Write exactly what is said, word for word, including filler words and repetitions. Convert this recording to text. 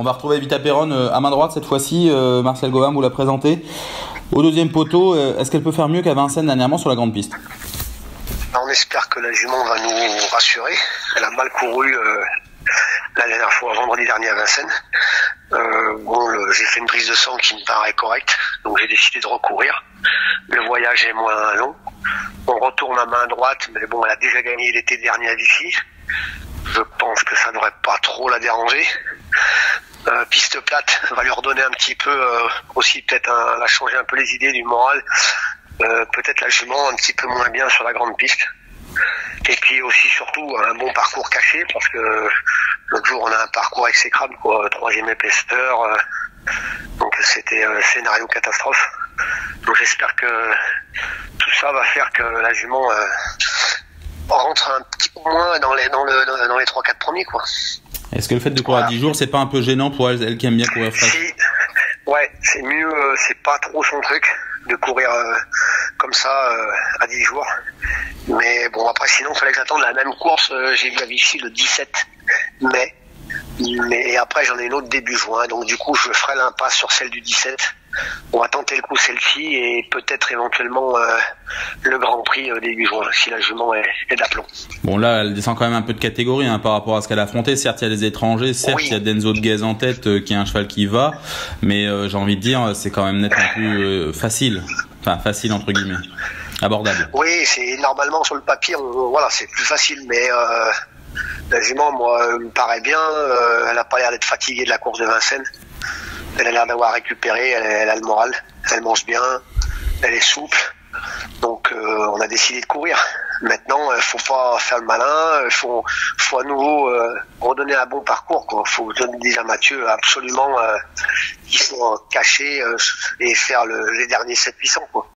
On va retrouver Evita Perron à main droite cette fois-ci. Euh, Marcel Gauvain vous l'a présenté. Au deuxième poteau, euh, est-ce qu'elle peut faire mieux qu'à Vincennes dernièrement sur la grande piste? On espère que la jument va nous rassurer. Elle a mal couru euh, la dernière fois, vendredi dernier à Vincennes. Euh, bon, le, j'ai fait une prise de sang qui me paraît correcte, donc j'ai décidé de recourir. Le voyage est moins long. On retourne à main droite, mais bon, elle a déjà gagné l'été dernier à Vichy. Je pense que ça ne devrait pas trop la déranger. Euh, piste plate va lui redonner un petit peu euh, aussi, peut-être un, la changer un peu les idées, du moral. Euh, peut-être la jument un petit peu moins bien sur la grande piste. Et puis aussi surtout un bon parcours caché, parce que l'autre jour on a un parcours exécrable, quoi, troisième épaisseur, euh, donc c'était euh, scénario catastrophe. Donc j'espère que tout ça va faire que la jument euh, rentre un petit peu moins dans les dans le dans, dans les trois quatre premiers, quoi. Est-ce que le fait de courir voilà. à dix jours, c'est pas un peu gênant pour elle, elle qui aime bien courir fraîche? Si. Ouais, c'est mieux, euh, c'est pas trop son truc de courir euh, comme ça euh, à dix jours. Mais bon, après sinon, il fallait que j'attende la même course. Euh, j'ai vu à Vichy le dix-sept mai. Mais après, j'en ai une autre début juin. Donc du coup, je ferai l'impasse sur celle du dix-sept. On va tenter le coup celle-ci et peut-être éventuellement euh, le Grand Prix euh, début juin, si la jument est, est d'aplomb. Bon, là, elle descend quand même un peu de catégorie hein, par rapport à ce qu'elle a affronté. Certes, il y a des étrangers, certes, oui. il y a Denzo de Guez en tête euh, qui est un cheval qui va. Mais euh, j'ai envie de dire, c'est quand même nettement plus euh, facile. Enfin, facile entre guillemets. Abordable. Oui, c'est normalement sur le papier, on, voilà, c'est plus facile, mais euh, la jument, moi, me paraît bien. Euh, elle n'a pas l'air d'être fatiguée de la course de Vincennes. Elle a l'air d'avoir récupéré, elle, elle a le moral, elle mange bien, elle est souple. Donc euh, on a décidé de courir. Maintenant, il euh, faut pas faire le malin, il faut, faut à nouveau euh, redonner un bon parcours. Il faut donner des à Mathieu absolument euh, qui sont cachés euh, et faire le, les derniers sept huit cents, quoi.